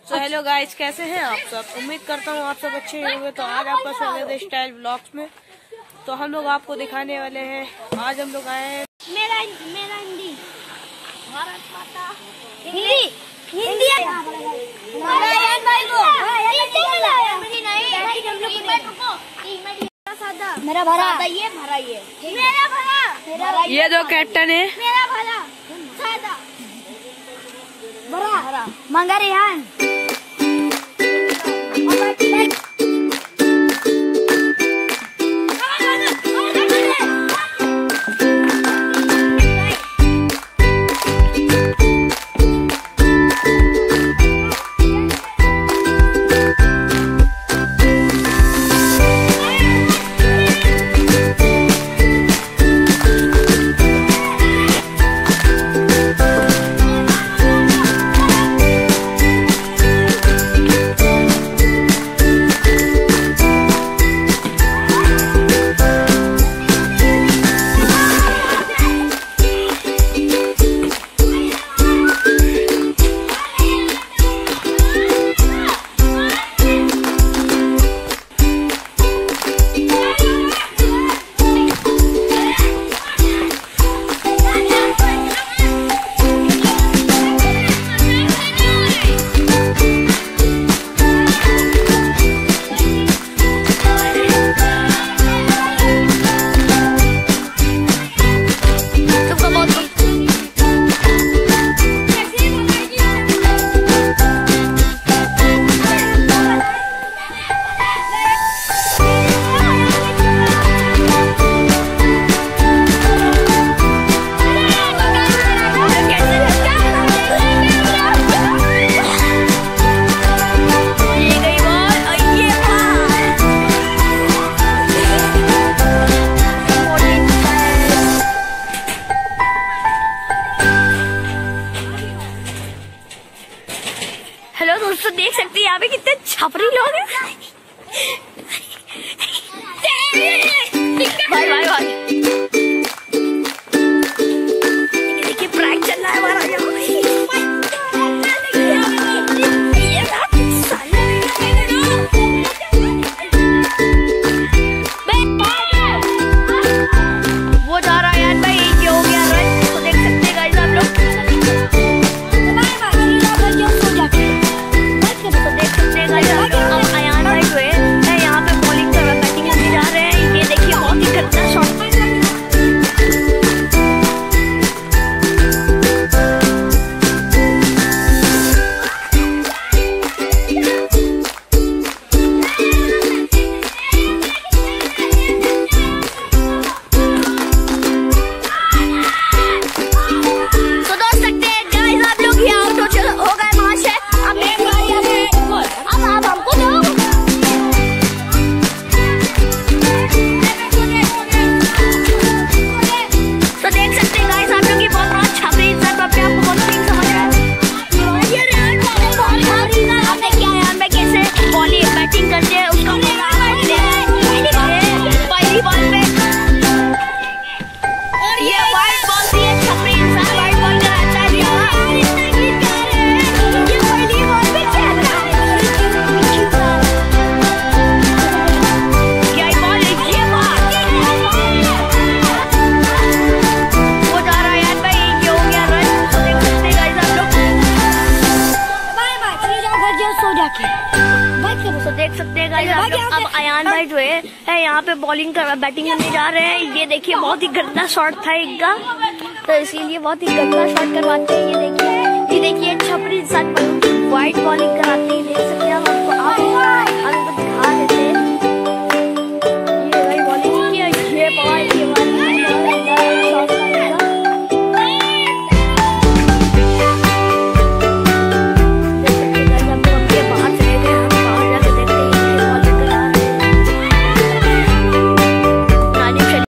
तो hello guys, कैसे हैं आप सब। उम्मीद करता हूँ आप सब अच्छे होंगे। तो आज आपका स्वागत है स्टाइल ब्लॉग्स में। तो हम लोग आपको दिखाने वाले हैं, आज हम लोग आए हैं मेरा हिंदी भारत माता हिंदी हिंदी मेरा भरा ये भरा मेरा भरा ये दो कैप्टन है। मेरा भरा सादा भरा मंगा रेहान हेलो दोस्तों, देख सकते हैं यहाँ पे कितने छपरी लोग हैं। भाई भाई भाई देखिए प्रैंक चल रहा है हमारा यहाँ। वो जा रहा है यार भाई, ये हो गया रन। तो देख सकते हैं गाइस आप लोग। तो देख सकते हैं गाइस आप लोग, अब अयान भाई जो है यहाँ पे बॉलिंग कर बैटिंग करने जा रहे हैं। ये देखिए बहुत ही गंदा शॉट था एक का, तो इसीलिए बहुत ही गंदा शॉट करवाते हैं। ये देखिए छपरी साथ व्हाइट बॉलिंग कराते हैं। देख सकते हैं आप